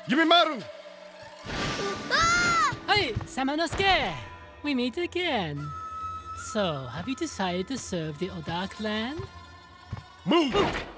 Yumimaru! Hey, Samanosuke! We meet again. So, have you decided to serve the Oda clan? Move!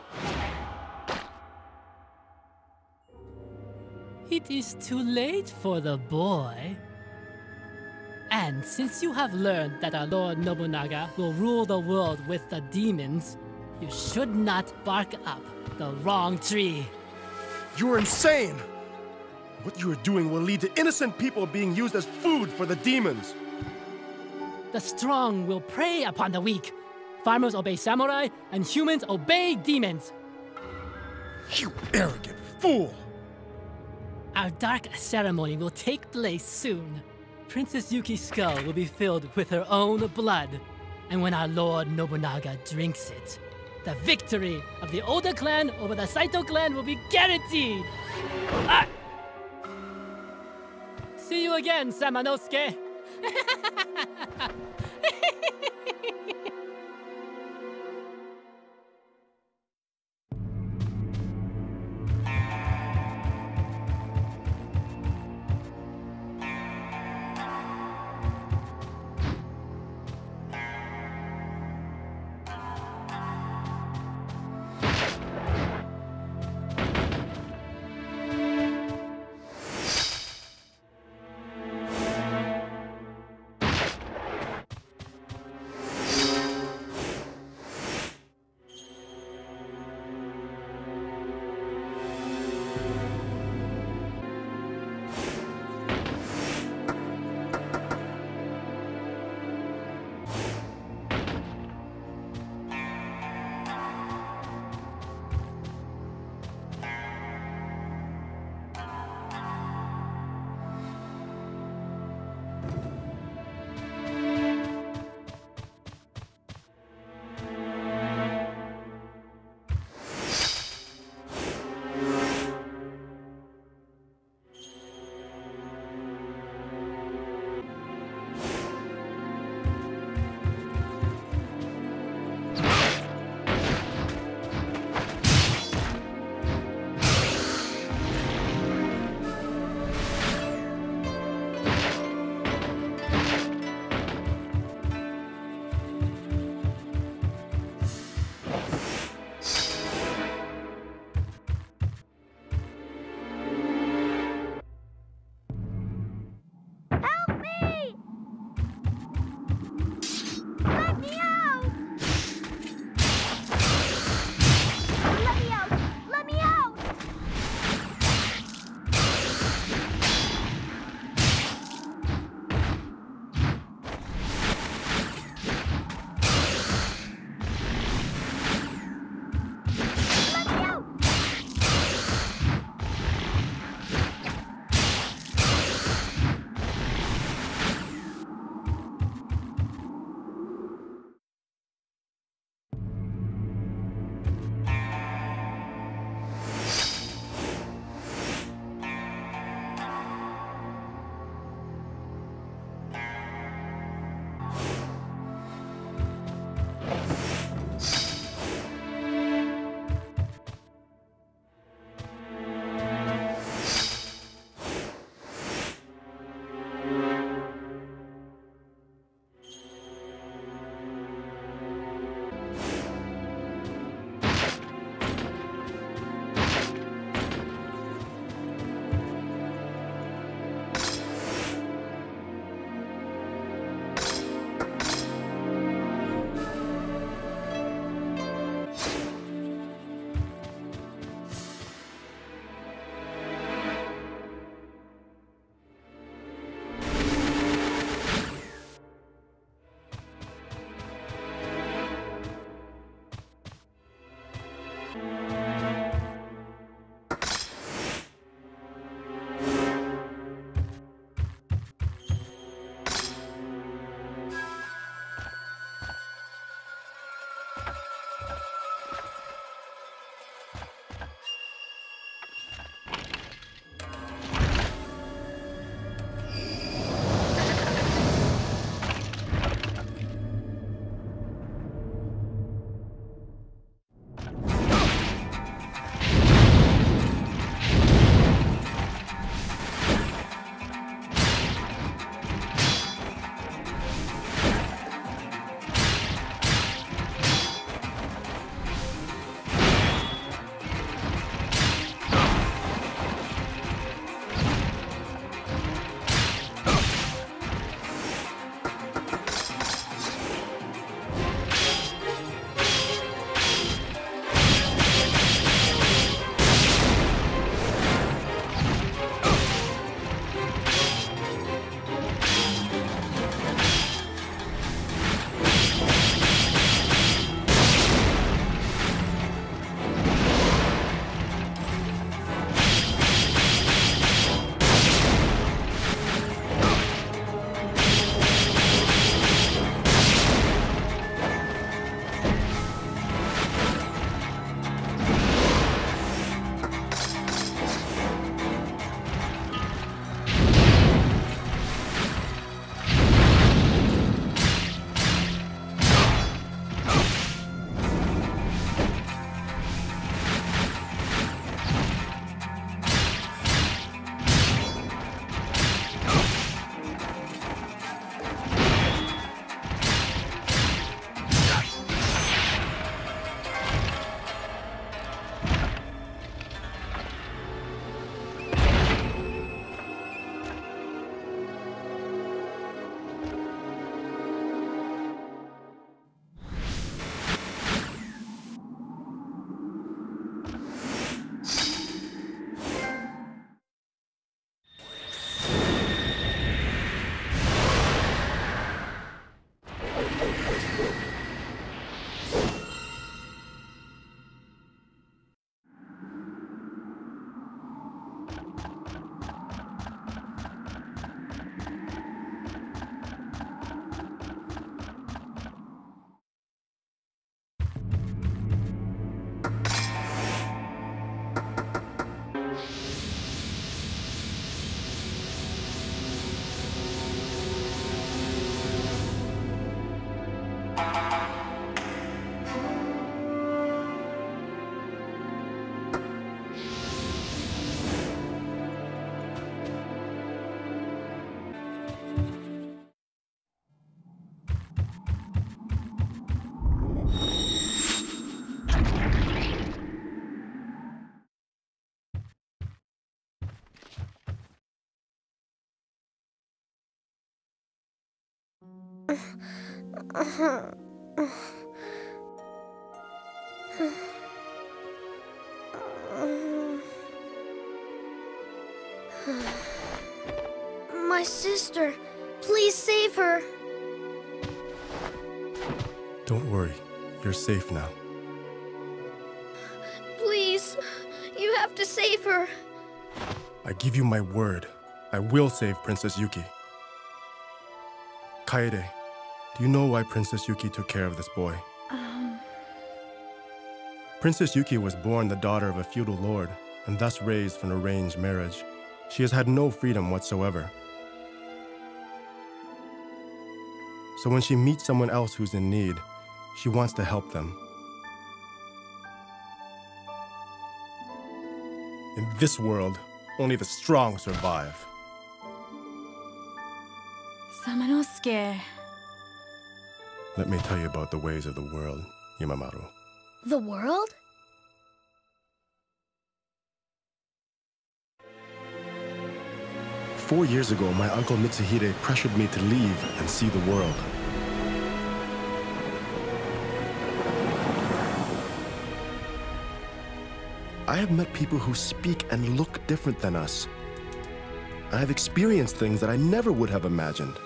It is too late for the boy. And since you have learned that our Lord Nobunaga will rule the world with the demons, you should not bark up the wrong tree. You're insane! What you are doing will lead to innocent people being used as food for the demons. The strong will prey upon the weak. Farmers obey samurai, and humans obey demons. You arrogant fool! Our dark ceremony will take place soon. Princess Yuki's skull will be filled with her own blood. And when our Lord Nobunaga drinks it, the victory of the Oda clan over the Saito clan will be guaranteed! Ah! See you again, Samanosuke! My sister, please save her. Don't worry, you're safe now. Please, you have to save her. I give you my word. I will save Princess Yuki. Kaede, do you know why Princess Yuki took care of this boy? Princess Yuki was born the daughter of a feudal lord, and thus raised from an arranged marriage. She has had no freedom whatsoever. So when she meets someone else who's in need, she wants to help them. In this world, only the strong survive. Samanosuke. Let me tell you about the ways of the world, Yamamaru. The world? "4 years ago, my uncle Mitsuhide pressured me to leave and see the world. I have met people who speak and look different than us. I have experienced things that I never would have imagined.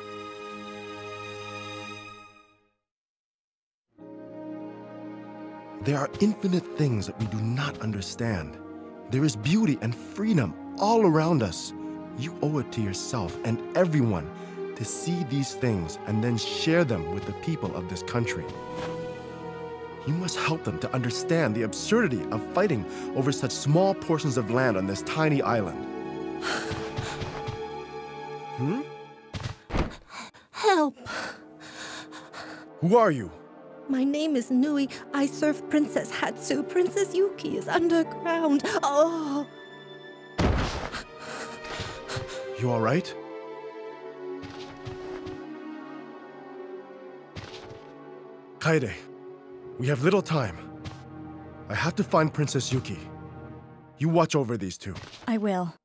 There are infinite things that we do not understand. There is beauty and freedom all around us. You owe it to yourself and everyone to see these things and then share them with the people of this country. You must help them to understand the absurdity of fighting over such small portions of land on this tiny island." Help! Who are you? My name is Nui. I serve Princess Hatsu. Princess Yuki is underground. Oh! You all right? Kaede, we have little time. I have to find Princess Yuki. You watch over these two. I will.